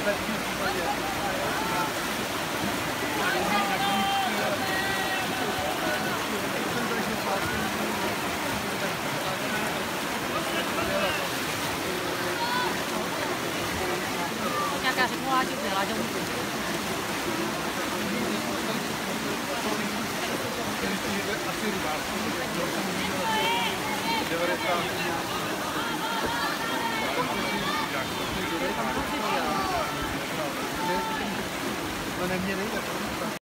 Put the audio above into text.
Nějaká řeknu, ti vzala domů. Asi rybářství, 90. To neměli?